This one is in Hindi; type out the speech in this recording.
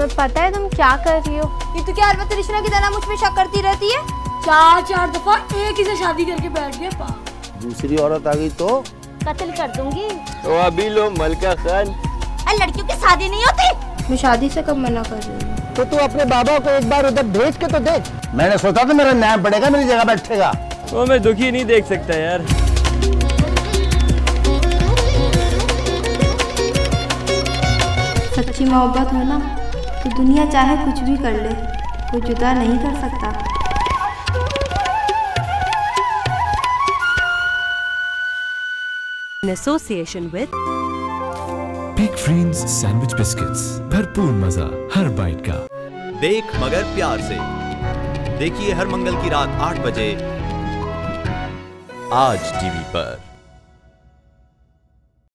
तुम्हें पता है तुम क्या कर रही हो? ये तो क्या अलबत्ता रिश्ना की तरह मुझ पे शक करती रहती है। चार दफा एक ही से शादी करके बैठ गया पा। दूसरी औरत आ गई तो कत्ल कर दूंगी। तो अभी लो मलका खान। लड़कियों की शादी नहीं होती। मैं शादी से कब मना कर रही हूँ? तो तू अपने बाबा को एक बार उधर भेज के तो देख। मैंने सोचा था मेरा नाम पड़ेगा, मेरी जगह बैठेगा। तो मैं दुखी नहीं देख सकता यार। सच्ची मोहब्बत हो ना तो दुनिया चाहे कुछ भी कर ले, कोई जुदा नहीं कर सकता। In association with Big Friends sandwich biscuits, भरपूर मजा हर बाइट का। देख मगर प्यार से देखिए हर मंगल की रात 8 बजे आज टीवी पर।